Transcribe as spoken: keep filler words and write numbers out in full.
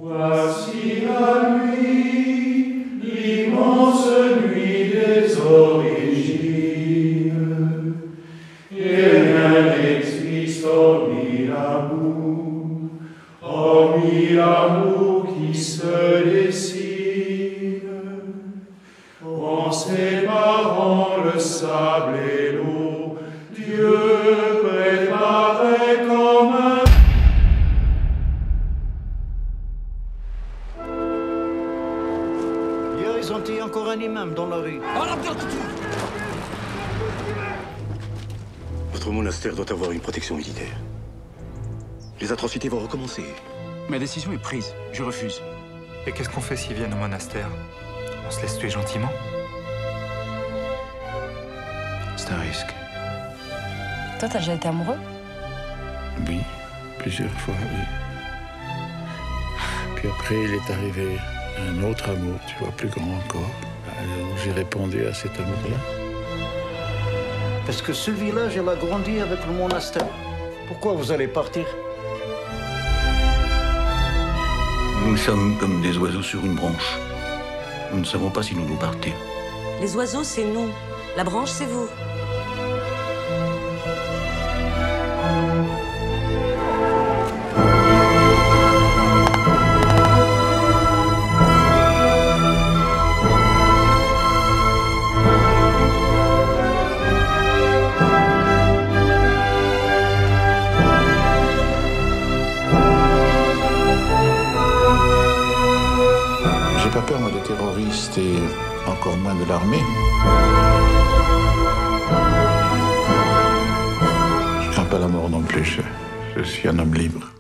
Voici la nuit, l'immense nuit des origines, et rien n'existe hormis l'amour, hormis l'amour qui se dessine. En séparant le sable et l'eau, Dieu préparait comme un... Hier, ils ont tué encore un imam dans la rue. Votre monastère doit avoir une protection militaire. Les atrocités vont recommencer. Ma décision est prise. Je refuse. Et qu'est-ce qu'on fait s'ils viennent au monastère? On se laisse tuer gentiment? C'est un risque. Toi, t'as déjà été amoureux? Oui, plusieurs fois, oui. Puis après, il est arrivé un autre amour, tu vois, plus grand encore. Alors j'ai répondu à cet amour-là. Parce que ce village, elle a grandi avec le monastère. Pourquoi vous allez partir? Nous sommes comme des oiseaux sur une branche. Nous ne savons pas si nous nous partir. Les oiseaux, c'est nous. La branche, c'est vous. J'ai pas peur, moi, des terroristes et encore moins de l'armée. Je crains pas la mort non plus, je, je suis un homme libre.